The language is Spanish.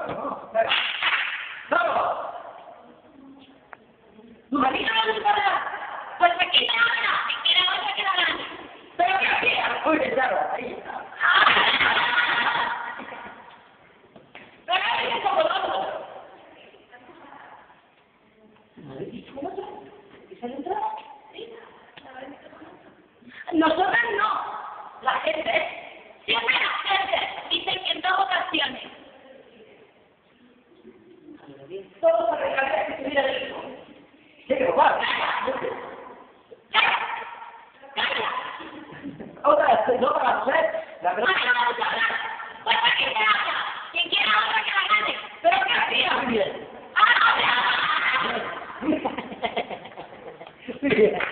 ¡Vamos! ¿Tu marido no le importa? Pues me quita ahora, me quiere otra que la gane. ¿Pero qué hacía? Oye, claro, ahí está. ¡Pero ahí está por otro! ¿Y cómo se? ¿Y se le entró? ¿Sí? Nosotras no. La gente, siempre la gente, dicen que en 2 ocasiones. Todos se recargan que estuviera el hijo. ¿Qué te va? ¡Calla! Otra vez, no para hacer la verdad. No vamos a hablar. Pues para que se haga. Quien quiera otra que la gane. Pero qué hacía. Muy bien. ¡Ah! Muy bien.